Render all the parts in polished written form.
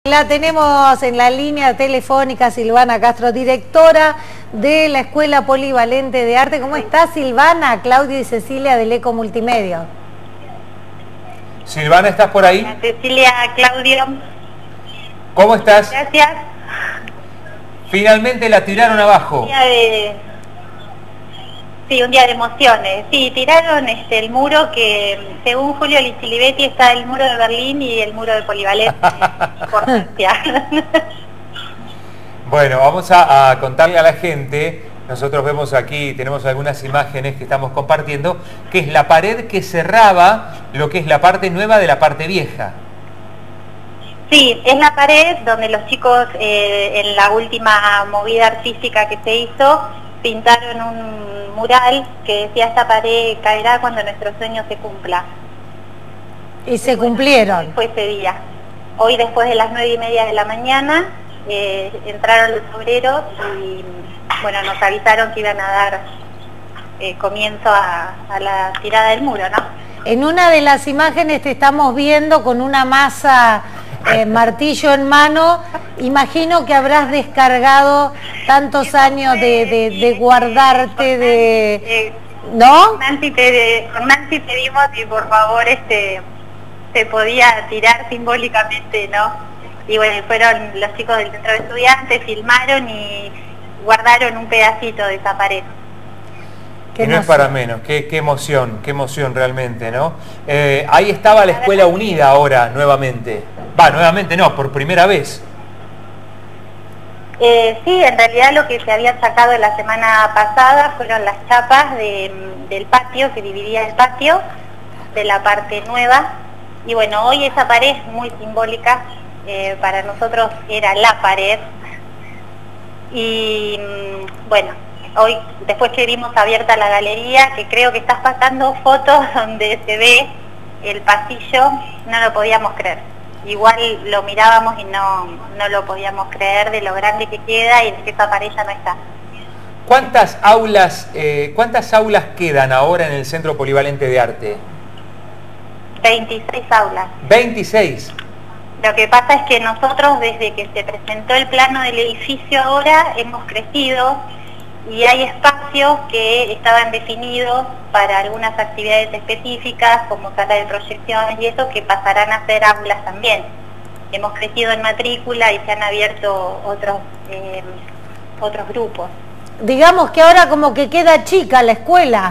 La tenemos en la línea telefónica Silvana Castro, directora de la Escuela Polivalente de Arte. ¿Cómo está, Silvana? Claudia y Cecilia del Eco Multimedia. Silvana, ¿estás por ahí? Cecilia, Claudio. ¿Cómo estás? Gracias. Finalmente la tiraron abajo. Sí, un día de emociones. Sí, tiraron el muro que, según Julio Licilibetti, está el muro de Berlín y el muro de Polivalente. Importancia. Bueno, vamos a contarle a la gente. Nosotros vemos aquí, tenemos algunas imágenes que estamos compartiendo, que es la pared que cerraba lo que es la parte nueva de la parte vieja. Sí, es la pared donde los chicos, en la última movida artística que se hizo, pintaron un mural que decía: esta pared caerá cuando nuestro sueño se cumpla. Y se cumplieron. Fue ese día. Hoy, después de las 9:30 de la mañana, entraron los obreros y bueno, nos avisaron que iban a dar comienzo a la tirada del muro, ¿no? En una de las imágenes te estamos viendo con una masa, martillo en mano. Imagino que habrás descargado tantos años de guardarte, ¿no? Con Nancy pedimos si por favor se podía tirar simbólicamente, ¿no? Y bueno, fueron los chicos del centro de estudiantes, filmaron y guardaron un pedacito de esa pared. Que no es para menos, qué emoción realmente, ¿no? Ahí estaba la Escuela Unida ahora, nuevamente. Nuevamente no, por primera vez. Sí, en realidad lo que se había sacado la semana pasada fueron las chapas del patio, que dividía el patio de la parte nueva. Y bueno, hoy esa pared es muy simbólica, para nosotros era la pared. Y bueno, hoy, después que vimos abierta la galería, que creo que estás pasando fotos donde se ve el pasillo, no lo podíamos creer. Igual lo mirábamos y no lo podíamos creer de lo grande que queda y de que esa pared ya no está. ¿Cuántas aulas quedan ahora en el Centro Polivalente de Arte? 26 aulas. 26. Lo que pasa es que nosotros, desde que se presentó el plano del edificio ahora, hemos crecido y hay espacios que estaban definidos para algunas actividades específicas, como sala de proyecciones y eso, que pasarán a ser aulas también. Hemos crecido en matrícula y se han abierto otros grupos. Digamos que ahora como que queda chica la escuela.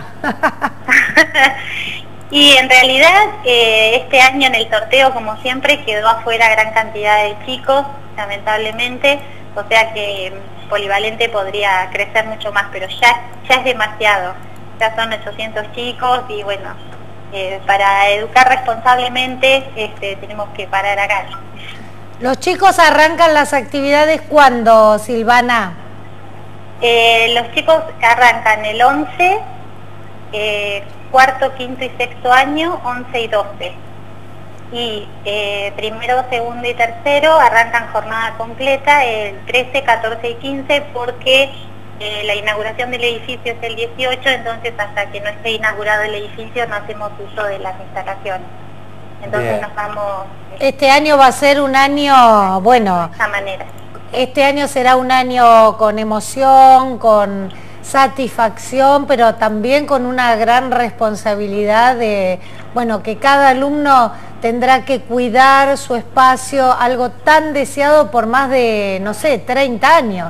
Y en realidad este año en el sorteo, como siempre, quedó afuera gran cantidad de chicos, lamentablemente, o sea que Polivalente podría crecer mucho más, pero ya es demasiado. Ya son 800 chicos y bueno, para educar responsablemente tenemos que parar acá. ¿Los chicos arrancan las actividades cuándo, Silvana? Los chicos arrancan el 11, cuarto, quinto y sexto año, 11 y 12. Y primero, segundo y tercero arrancan jornada completa el 13, 14 y 15 porque la inauguración del edificio es el 18, entonces hasta que no esté inaugurado el edificio no hacemos uso de las instalaciones. Entonces bien, nos vamos... Este año va a ser un año, bueno... De esa manera. Este año será un año con emoción, con satisfacción, pero también con una gran responsabilidad de, bueno, que cada alumno tendrá que cuidar su espacio, algo tan deseado por más de, no sé, 30 años.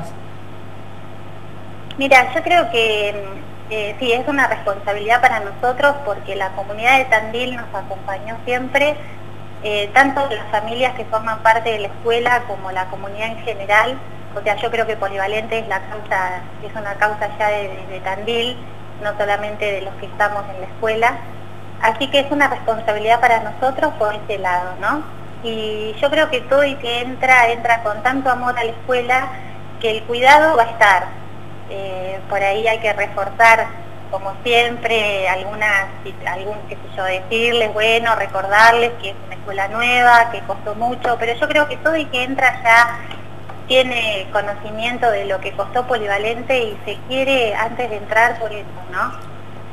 Mira, yo creo que sí, es una responsabilidad para nosotros porque la comunidad de Tandil nos acompañó siempre, tanto las familias que forman parte de la escuela como la comunidad en general. O sea, yo creo que Polivalente es una causa ya de Tandil, no solamente de los que estamos en la escuela. Así que es una responsabilidad para nosotros por ese lado, ¿no? Y yo creo que todo el que entra con tanto amor a la escuela, que el cuidado va a estar. Por ahí hay que reforzar, como siempre, qué sé yo, decirles, bueno, recordarles que es una escuela nueva, que costó mucho, pero yo creo que todo el que entra ya tiene conocimiento de lo que costó Polivalente y se quiere antes de entrar por eso, ¿no?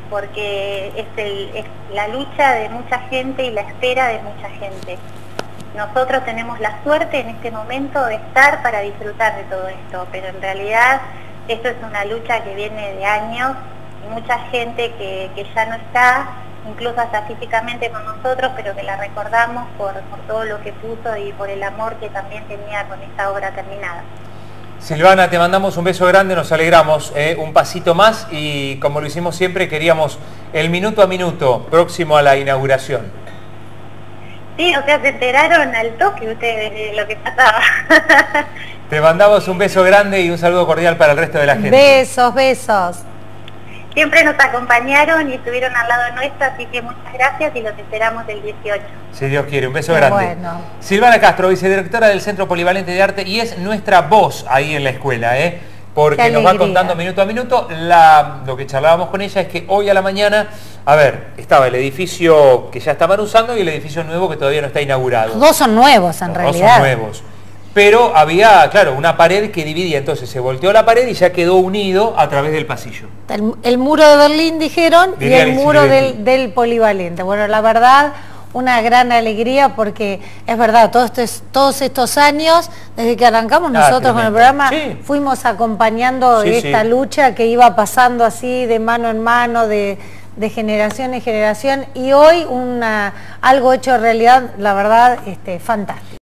Porque es la lucha de mucha gente y la espera de mucha gente. nosotros tenemos la suerte en este momento de estar para disfrutar de todo esto, pero en realidad esto es una lucha que viene de años y mucha gente que ya no está, incluso hasta físicamente con nosotros, pero que la recordamos por todo lo que puso y por el amor que también tenía con esta obra terminada. Silvana, te mandamos un beso grande, nos alegramos, un pasito más y como lo hicimos siempre queríamos el minuto a minuto próximo a la inauguración. Sí, o sea, se enteraron al toque ustedes de lo que pasaba. Te mandamos un beso grande y un saludo cordial para el resto de la gente. Besos, besos. Siempre nos acompañaron y estuvieron al lado nuestro, así que muchas gracias y los esperamos el 18. Si Dios quiere, un beso grande. Bueno. Silvana Castro, vicedirectora del Centro Polivalente de Arte y es nuestra voz ahí en la escuela, porque nos va contando minuto a minuto. Lo que charlábamos con ella es que hoy a la mañana, a ver, estaba el edificio que ya estaban usando y el edificio nuevo que todavía no está inaugurado. Los dos son nuevos en realidad. Los dos son nuevos. Pero había, claro, una pared que dividía, entonces se volteó la pared y ya quedó unido a través del pasillo. El muro de Berlín, dijeron, y el muro del Polivalente. Bueno, la verdad, una gran alegría porque es verdad, todos estos años, desde que arrancamos nosotros con el programa, fuimos acompañando esta lucha que iba pasando así de mano en mano, de generación en generación, y hoy algo hecho realidad, la verdad, fantástico.